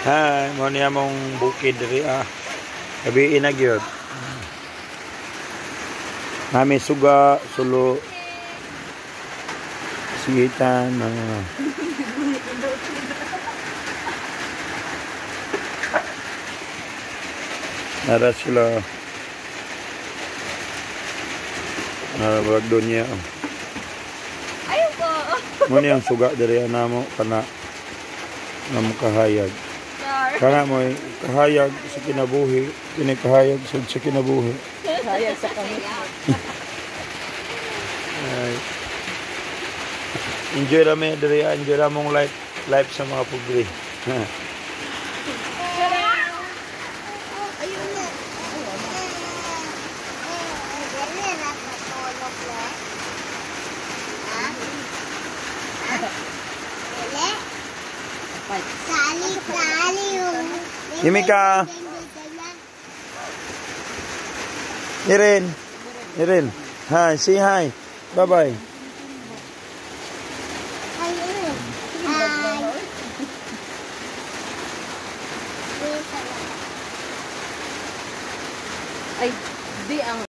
Hi, mo niya mong bukid diri Gabi na gyud. Nami suga, sulo, sigitan, nara sila. Nara doon niya. Ayaw ko. Mo niyang suga diri namo kana namo kahayag. Kana mo kahayag sa kinabuhi, kini kahayag sa kinabuhi. Kahayag sa kami. Ay. Enjoy rame diri, enjoy ramong life sa mga pugri. Himika. Nirin. Hi, say hi. Bye-bye. Ay, di ang